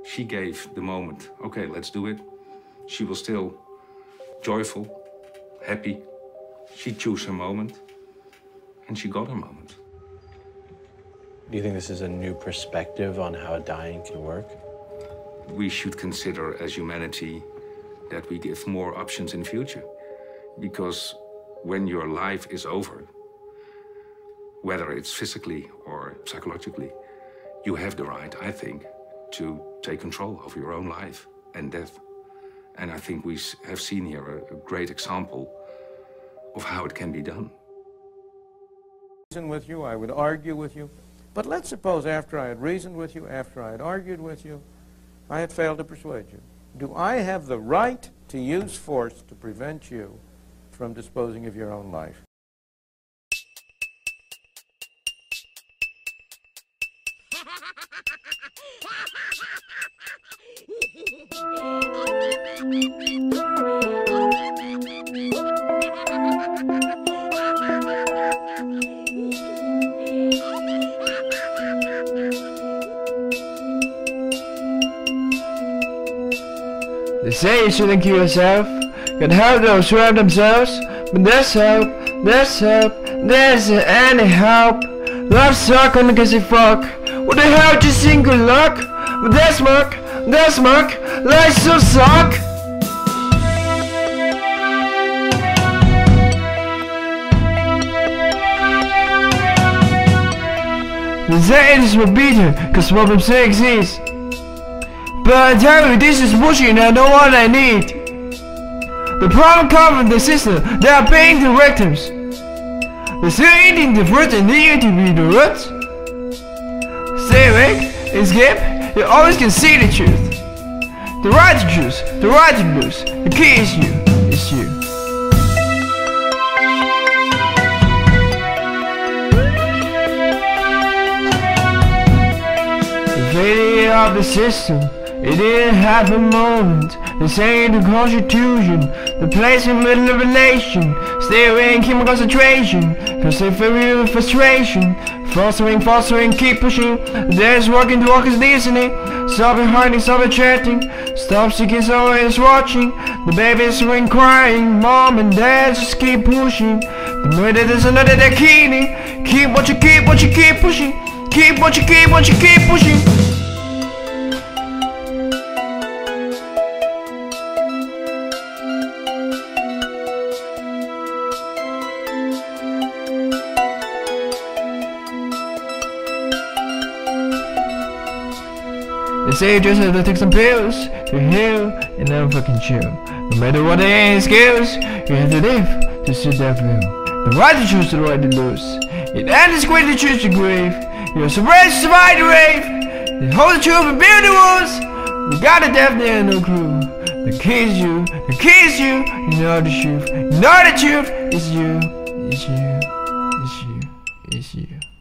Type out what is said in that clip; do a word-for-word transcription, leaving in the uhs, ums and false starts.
she gave the moment, okay, let's do it. She was still joyful, happy. She chose her moment, and she got her moment. Do you think this is a new perspective on how dying can work? We should consider as humanity that we give more options in future. Because when your life is over, whether it's physically or psychologically, you have the right, I think, to take control of your own life and death. And I think we have seen here a, a great example of how it can be done. Reason with you, I would argue with you. But let's suppose after I had reasoned with you, after I had argued with you, I had failed to persuade you. Do I have the right to use force to prevent you from disposing of your own life? They say you shouldn't kill yourself. Can help those who help themselves. But there's help, there's help, there's any help. Life suck on the cause you fuck. What the hell do you think good luck? But there's muck, there's muck. Life so suck. They say it is beaten cause problem still exists. But I tell you, this is bullshit and I know what I need. The problem comes from the system. They are paying the victims. They're still eating the fruit and needing to be the roots. Stay awake, escape, you always can see the truth. The right to choose, the right to lose. The key is you, it's you. The failure of the system, it didn't have a moment. They say the constitution, the place in middle of relation. Stay away and keep my concentration, cause they feel you with frustration. Fostering, fostering, keep pushing. There's walking, the walk is listening. Stop it hiding, stop it chatting. Stop seeking, someone is watching. The baby's ring crying. Mom and dad just keep pushing. The murder is another they're killing. Keep what you keep, what you keep pushing. Keep what you keep, what you keep pushing. They say you just have to take some pills to heal and never fucking chill. No matter what the end skills, you have to live to suit that will. The right to choose, the right to lose. It ends great to choose the grave. You're surprised to survive the rave. They hold the truth and build the walls. You got a death, there no clue. The key is you, the key is you. You know the truth, you know the truth. It's you, it's you, it's you, it's you.